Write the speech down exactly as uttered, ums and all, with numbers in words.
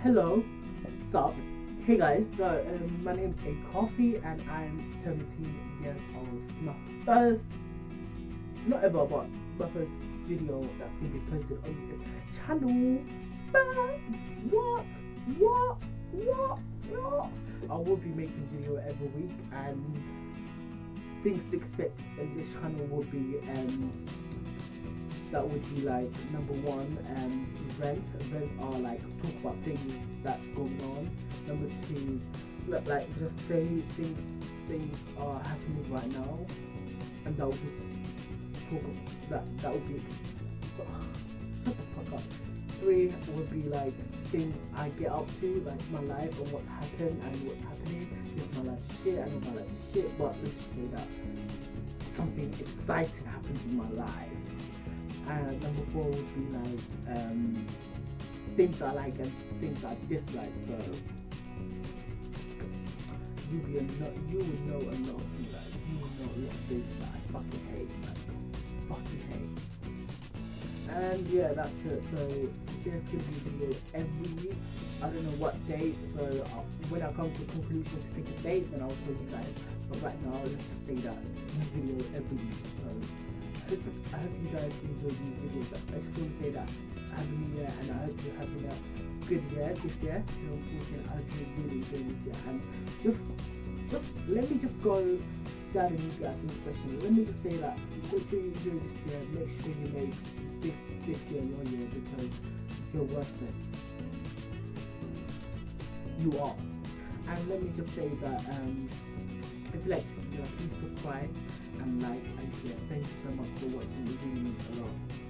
Hello, sup? Hey guys, so um, my name is Akafi and I'm seventeen years old. It's my first, not ever, but my first video that's gonna be posted on this channel. But what? What? What? What? I will be making video every week, and things to expect in this channel will be um. that would be like number one, um, events. Events are like talk about things that's going on. Number two, like, like just say things things are happening right now, and that would be talk of, that that would be shut the fuck up. Three would be like things I get up to, like my life and what's happened and what's happening. If my life shit, I know my life shit, but let's just say that something exciting happens in my life. And number four would be like um, things I like and things I dislike. So you be a no, you would know a lot of things, like you would know a lot of things that I fucking hate, like fucking hate. And yeah, that's it. So there's gonna be a video every week. I don't know what date. So I'll, when I come to a conclusion to pick a date, then I'll tell you guys. But right now, let's just say that new video every week. So. I hope, I hope you guys enjoy these videos. I just want to say that Happy New Year, and I hope you're having a good year this year. You know, unfortunately, I hope you're really enjoying this year. And just, just let me just go sad and you guys in question. Let me just say that if you enjoy this year, make sure you make this this year your year, because you're worth it. You are. And let me just say that um, if you like, you know, please subscribe and like and share. Thank you so much for watching. It really means a lot.